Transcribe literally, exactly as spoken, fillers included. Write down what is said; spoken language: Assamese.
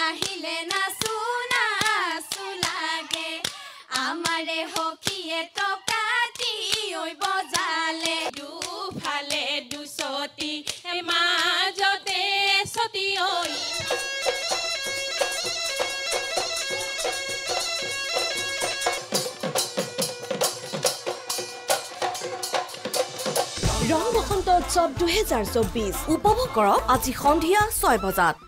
আহিলে নাচু নাচু লাগে আমাৰে হকিয়ে টকাটি ঐ বজালে দুফালে দুচতি মাজতে সতি ঐ ৰং বসন্ত উৎসৱ দুহেজাৰ চৌব্বিছ উপভোগ কৰক আজি সন্ধিয়া ছয় বজাত।